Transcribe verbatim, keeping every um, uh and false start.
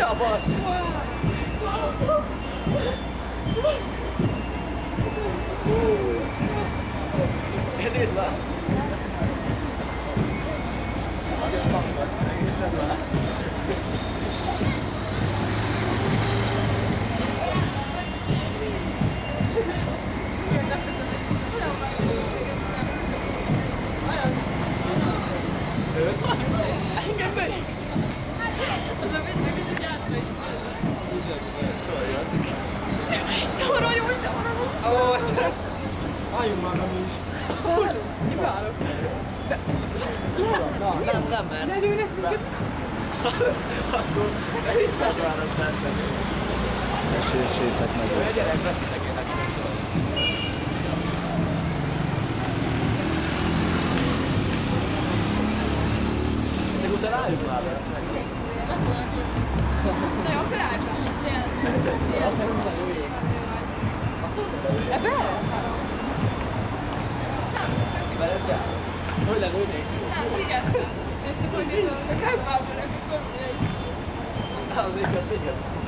Yavaş. Enes lan. Evet. Also witzig, ich ja, dauert auch nicht, dauert auch Oh, was ist das? Ai, mano, amici. nicht. Überall. No, nem, nem mert. Ne, ne, ne. Akkor ez is megvárat benne. Ne sértsétek meg. Gyerek, veszitek én nekem. Ezek után álljuk már be. Na jó, akkor állítás. Ilyen. Azt mondom, hogy jó ég. Ebbe? Veled kell? Hogy lelőnék? Nem, igen. És akkor nézem, hogy megvágom, akkor mindegy. Az még a céget.